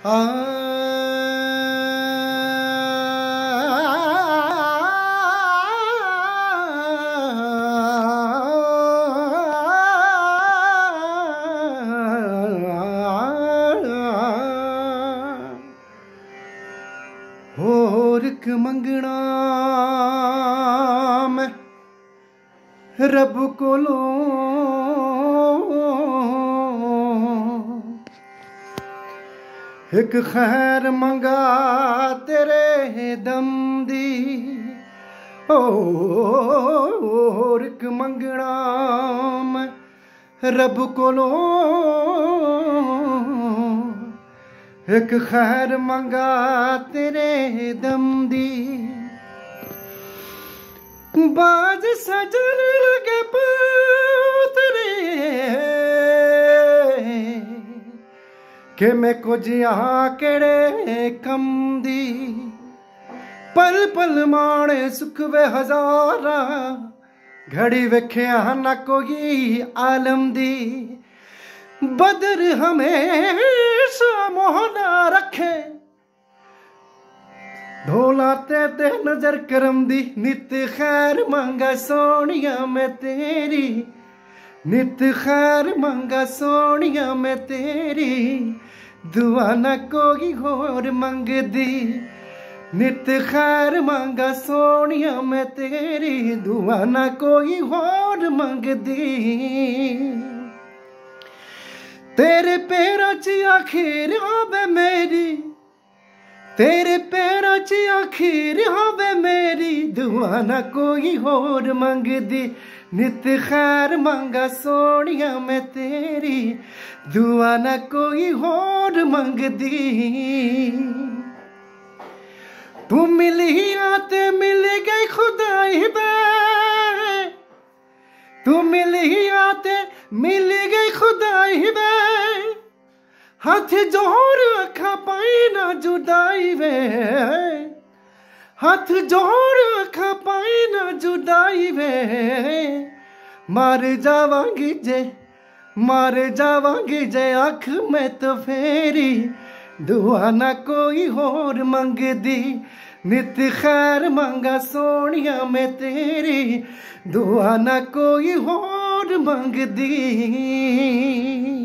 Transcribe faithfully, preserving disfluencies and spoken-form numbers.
आ होर क मंगना मैं रब कोलों एक खैर मंगा तेरे दम दी होर क मंगना मैं रब कोलों एक खैर मंगा तेरे दम दी बाज सजन लगे पुतरे के मैं कुछ यहाँ केड़े कम दी पल पल माणे सुख वे हजारा घड़ी वेख्या न कोई आलम दी बदर हमेशा मोहना रखे ढोला ते ते नजर करम दी नित खैर मंगा सोनिया मैं तेरी नित खैर मंगा सोनिया मैं तेरी दुआ न कोई होर मंग दी नित खैर मंगा सोनिया मैं तेरी दुआ न कोई होर मंग दी तेरे पैरों च आखिर होवे मेरी तेरे पैरों च आखिर होवे मेरी दुआ न कोई होर मंग दी नित खैर मंगा सोनिया मैं तेरी दुआ न कोई होर मंग दी तू मिली आते मिल गई खुदाई बे तू मिली आते मिल गई खुदाई वे हाथ जोड़ अखा पाई ना जुदाई वे हाथ जोड़ अखा पाई ना जुदाई वे मार जावांगी जे मार जावांगी जे आँख में तो फेरी दुआ ना कोई होर मंग दी नित खैर मंगा सोनिया मैं तेरी दुआ ना कोई होर मंग दी।